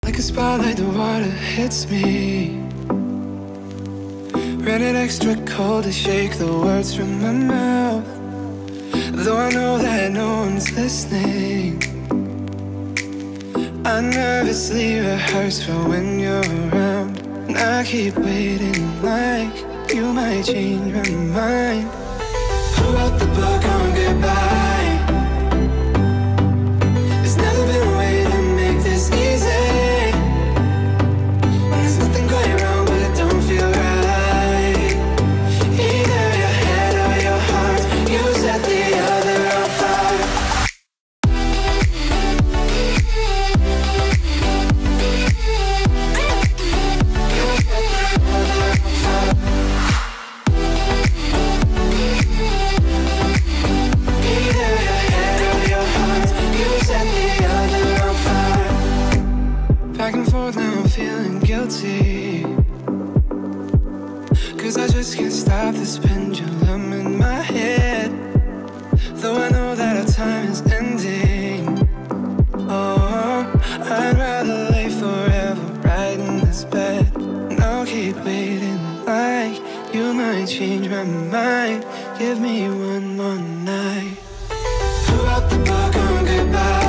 Like a spotlight, the water hits me. Rented extra cold to shake the words from my mouth. Though I know that no one's listening, I nervously rehearse for when you're around. And I keep waiting like you might change my mind. Pull out the book on goodbye. There's never been a way to make this easy. When there's nothing going wrong but it don't feel right. Either your head or your heart, you set the other on fire. Back and forth, now I'm feeling guilty, 'cause I just can't stop this pendulum in my head. Though I know that our time is ending, oh, I'd rather lay forever right in this bed. And I'll keep waiting like you might change my mind. Give me one more night. Pull out the book on goodbye.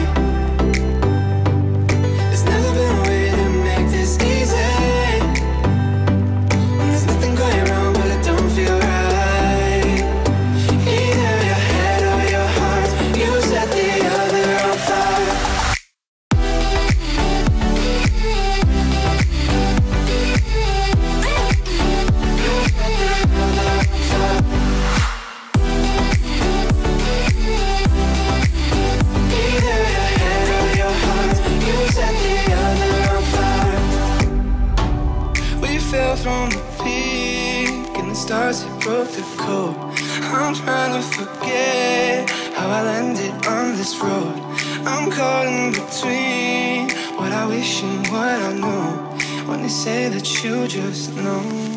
From the peak and the stars that broke the code, I'm trying to forget how I landed on this road. I'm caught in between what I wish and what I know, when they say that you just know.